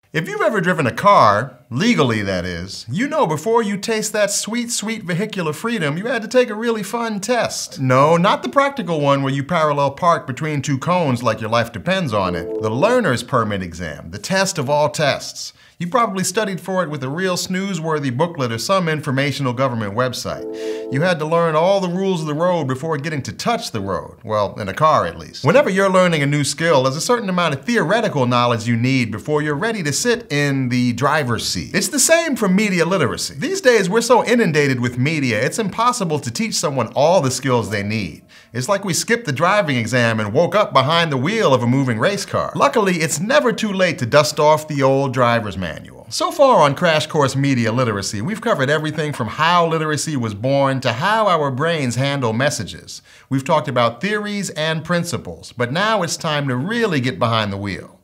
If you've ever driven a car, legally that is, you know before you taste that sweet, sweet vehicular freedom, you had to take a really fun test. No, not the practical one where you parallel park between two cones like your life depends on it. The learner's permit exam, the test of all tests. You probably studied for it with a real snooze-worthy booklet or some informational government website. You had to learn all the rules of the road before getting to touch the road. Well, in a car at least. Whenever you're learning a new skill, there's a certain amount of theoretical knowledge you need before you're ready to sit in the driver's seat. It's the same for media literacy. These days, we're so inundated with media, it's impossible to teach someone all the skills they need. It's like we skipped the driving exam and woke up behind the wheel of a moving race car. Luckily, it's never too late to dust off the old driver's manual. So far on Crash Course Media Literacy, we've covered everything from how literacy was born to how our brains handle messages. We've talked about theories and principles, but now it's time to really get behind the wheel.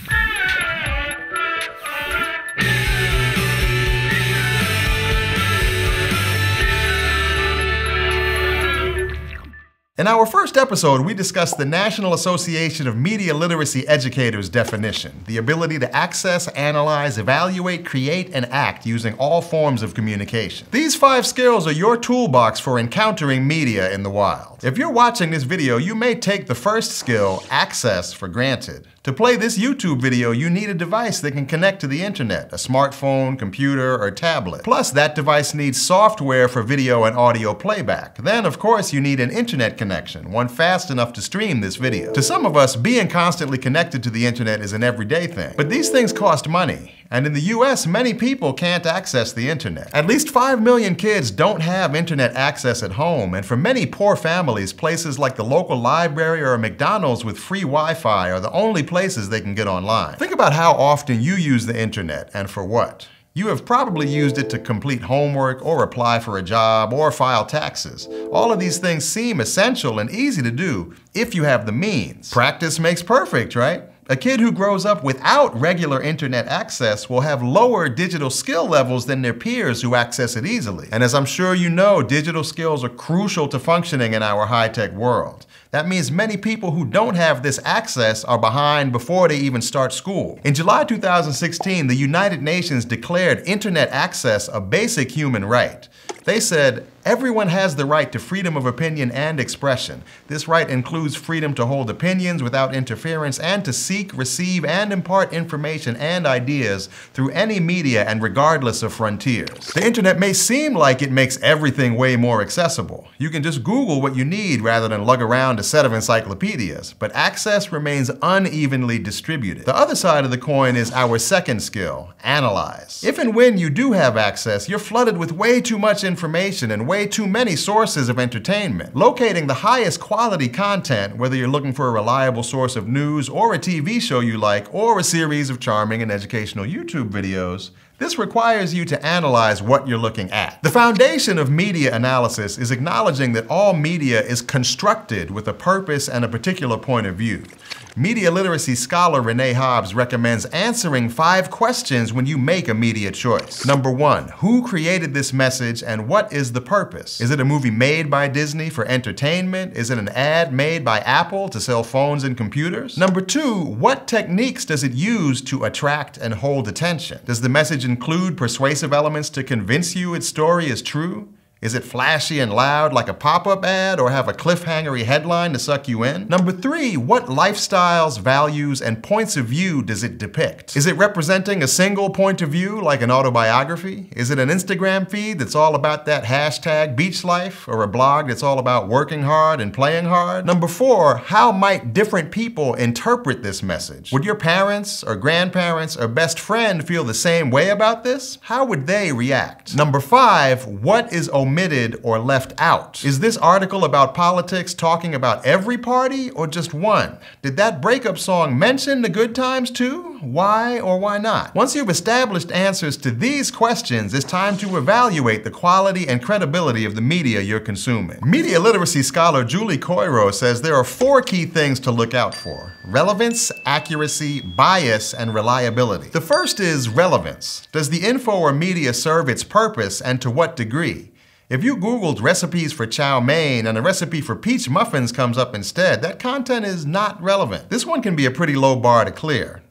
In our first episode, we discussed the National Association of Media Literacy Educators definition, the ability to access, analyze, evaluate, create, and act using all forms of communication. These 5 skills are your toolbox for encountering media in the wild. If you're watching this video, you may take the first skill, access, for granted. To play this YouTube video, you need a device that can connect to the internet, a smartphone, computer, or tablet. Plus, that device needs software for video and audio playback. Then, of course, you need an internet connection, one fast enough to stream this video. To some of us, being constantly connected to the internet is an everyday thing. But these things cost money. And in the US, many people can't access the internet. At least 5 million kids don't have internet access at home, and for many poor families, places like the local library or a McDonald's with free Wi-Fi are the only places they can get online. Think about how often you use the internet and for what. You have probably used it to complete homework or apply for a job or file taxes. All of these things seem essential and easy to do if you have the means. Practice makes perfect, right? A kid who grows up without regular internet access will have lower digital skill levels than their peers who access it easily. And as I'm sure you know, digital skills are crucial to functioning in our high-tech world. That means many people who don't have this access are behind before they even start school. In July 2016, the United Nations declared internet access a basic human right. They said, everyone has the right to freedom of opinion and expression. This right includes freedom to hold opinions without interference and to seek, receive, and impart information and ideas through any media and regardless of frontiers. The internet may seem like it makes everything way more accessible. You can just Google what you need rather than lug around a set of encyclopedias, but access remains unevenly distributed. The other side of the coin is our second skill, analyze. If and when you do have access, you're flooded with way too much information and way too many sources of entertainment. Locating the highest quality content, whether you're looking for a reliable source of news or a TV show you like, or a series of charming and educational YouTube videos, this requires you to analyze what you're looking at. The foundation of media analysis is acknowledging that all media is constructed with a purpose and a particular point of view. Media literacy scholar Renee Hobbs recommends answering 5 questions when you make a media choice. Number 1, who created this message and what is the purpose? Is it a movie made by Disney for entertainment? Is it an ad made by Apple to sell phones and computers? Number 2, what techniques does it use to attract and hold attention? Does the message include persuasive elements to convince you its story is true? Is it flashy and loud like a pop-up ad or have a cliffhangery headline to suck you in? Number 3, what lifestyles, values, and points of view does it depict? Is it representing a single point of view like an autobiography? Is it an Instagram feed that's all about that hashtag beach life or a blog that's all about working hard and playing hard? Number 4, how might different people interpret this message? Would your parents or grandparents or best friend feel the same way about this? How would they react? Number 5, what is omitted or left out? Is this article about politics talking about every party or just one? Did that breakup song mention the good times too? Why or why not? Once you've established answers to these questions, it's time to evaluate the quality and credibility of the media you're consuming. Media literacy scholar Julie Coiro says there are 4 key things to look out for: relevance, accuracy, bias, and reliability. The first is relevance. Does the info or media serve its purpose, and to what degree? If you Googled recipes for chow mein and a recipe for peach muffins comes up instead, that content is not relevant. This one can be a pretty low bar to clear.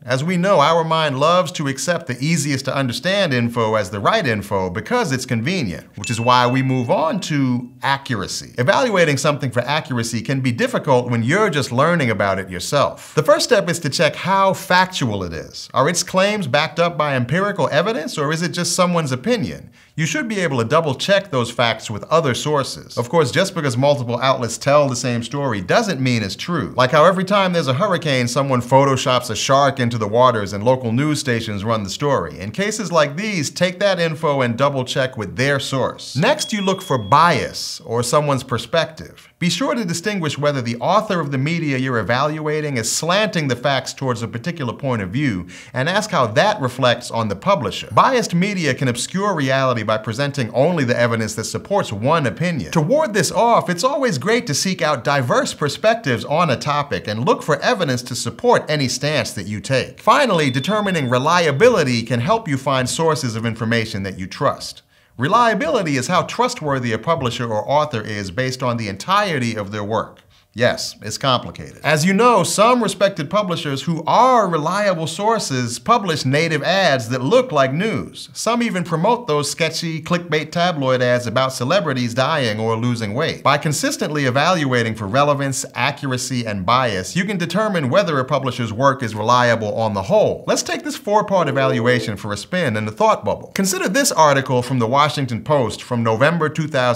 As we know, our mind loves to accept the easiest to understand info as the right info because it's convenient, which is why we move on to accuracy. Evaluating something for accuracy can be difficult when you're just learning about it yourself. The first step is to check how factual it is. Are its claims backed up by empirical evidence, or is it just someone's opinion? You should be able to double check those facts with other sources. Of course, just because multiple outlets tell the same story doesn't mean it's true. Like how every time there's a hurricane, someone photoshops a shark into the waters and local news stations run the story. In cases like these, take that info and double check with their source. Next, you look for bias or someone's perspective. Be sure to distinguish whether the author of the media you're evaluating is slanting the facts towards a particular point of view, and ask how that reflects on the publisher. Biased media can obscure reality by presenting only the evidence that supports one opinion. To ward this off, it's always great to seek out diverse perspectives on a topic and look for evidence to support any stance that you take. Finally, determining reliability can help you find sources of information that you trust. Reliability is how trustworthy a publisher or author is based on the entirety of their work. Yes, it's complicated. As you know, some respected publishers who are reliable sources publish native ads that look like news. Some even promote those sketchy clickbait tabloid ads about celebrities dying or losing weight. By consistently evaluating for relevance, accuracy, and bias, you can determine whether a publisher's work is reliable on the whole. Let's take this four-part evaluation for a spin in the thought bubble. Consider this article from the Washington Post from November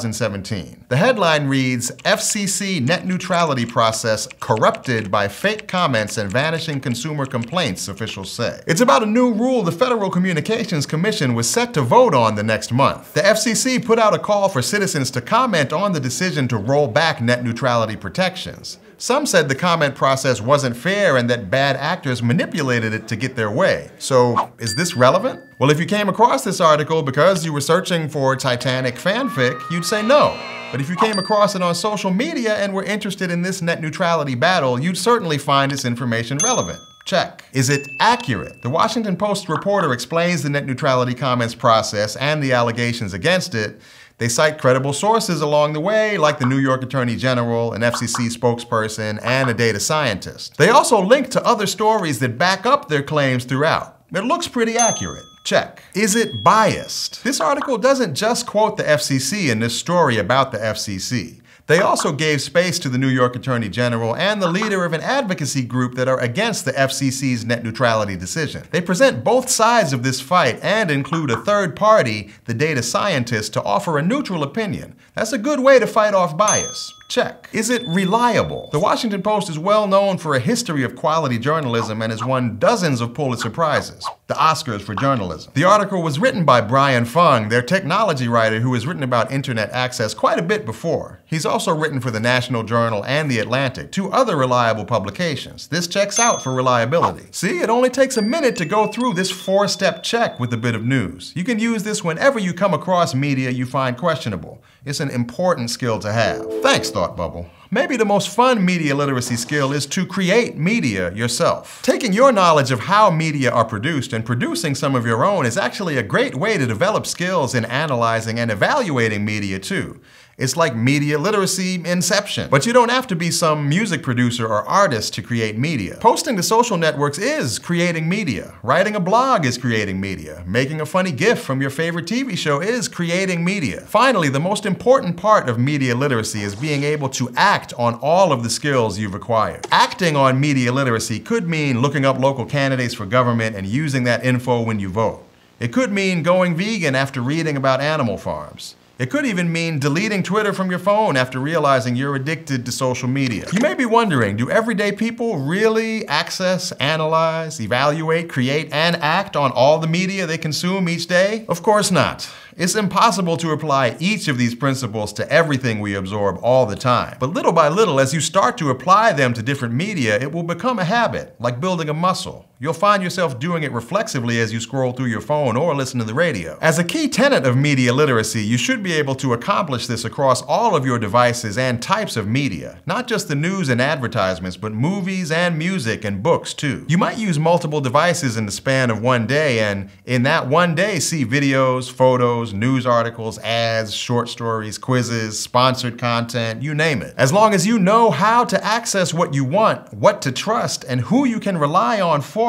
2017. The headline reads, "FCC net neutrality process corrupted by fake comments and vanishing consumer complaints," officials say. It's about a new rule the Federal Communications Commission was set to vote on the next month. The FCC put out a call for citizens to comment on the decision to roll back net neutrality protections. Some said the comment process wasn't fair and that bad actors manipulated it to get their way. So, is this relevant? Well, if you came across this article because you were searching for Titanic fanfic, you'd say no. But if you came across it on social media and were interested in this net neutrality battle, you'd certainly find this information relevant. Check. Is it accurate? The Washington Post reporter explains the net neutrality comments process and the allegations against it. They cite credible sources along the way, like the New York Attorney General, an FCC spokesperson, and a data scientist. They also link to other stories that back up their claims throughout. It looks pretty accurate. Check. Is it biased? This article doesn't just quote the FCC in this story about the FCC. They also gave space to the New York Attorney General and the leader of an advocacy group that are against the FCC's net neutrality decision. They present both sides of this fight and include a third party, the data scientist, to offer a neutral opinion. That's a good way to fight off bias. Check. Is it reliable? The Washington Post is well known for a history of quality journalism and has won dozens of Pulitzer Prizes, the Oscars for journalism. The article was written by Brian Fung, their technology writer who has written about internet access quite a bit before. He's also written for the National Journal and The Atlantic, two other reliable publications. This checks out for reliability. See, it only takes a minute to go through this four-step check with a bit of news. You can use this whenever you come across media you find questionable. It's an important skill to have. Thanks, Thought Bubble. Maybe the most fun media literacy skill is to create media yourself. Taking your knowledge of how media are produced and producing some of your own is actually a great way to develop skills in analyzing and evaluating media too. It's like media literacy inception. But you don't have to be some music producer or artist to create media. Posting to social networks is creating media. Writing a blog is creating media. Making a funny GIF from your favorite TV show is creating media. Finally, the most important part of media literacy is being able to act on all of the skills you've acquired. Acting on media literacy could mean looking up local candidates for government and using that info when you vote. It could mean going vegan after reading about animal farms. It could even mean deleting Twitter from your phone after realizing you're addicted to social media. You may be wondering, do everyday people really access, analyze, evaluate, create, and act on all the media they consume each day? Of course not. It's impossible to apply each of these principles to everything we absorb all the time. But little by little, as you start to apply them to different media, it will become a habit, like building a muscle. You'll find yourself doing it reflexively as you scroll through your phone or listen to the radio. As a key tenet of media literacy, you should be able to accomplish this across all of your devices and types of media. Not just the news and advertisements, but movies and music and books too. You might use multiple devices in the span of one day, and in that one day see videos, photos, news articles, ads, short stories, quizzes, sponsored content, you name it. As long as you know how to access what you want, what to trust, and who you can rely on for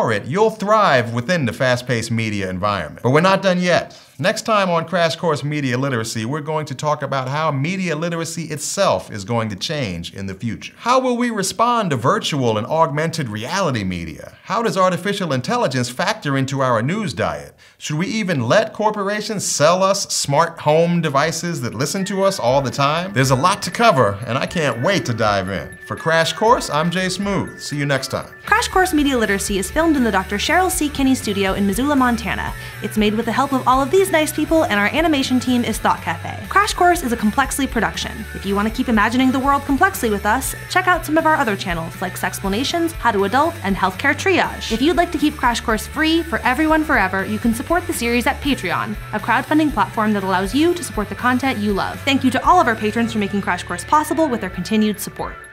ignore it, you'll thrive within the fast-paced media environment. But we're not done yet. Next time on Crash Course Media Literacy, we're going to talk about how media literacy itself is going to change in the future. How will we respond to virtual and augmented reality media? How does artificial intelligence factor into our news diet? Should we even let corporations sell us smart home devices that listen to us all the time? There's a lot to cover, and I can't wait to dive in. For Crash Course, I'm Jay Smooth. See you next time. Crash Course Media Literacy is filmed in the Dr. Cheryl C. Kinney studio in Missoula, Montana. It's made with the help of all of these nice people, and our animation team is Thought Cafe. Crash Course is a Complexly production. If you want to keep imagining the world complexly with us, check out some of our other channels like Sexplanations, How to Adult, and Healthcare Triage. If you'd like to keep Crash Course free for everyone forever, you can support the series at Patreon, a crowdfunding platform that allows you to support the content you love. Thank you to all of our patrons for making Crash Course possible with their continued support.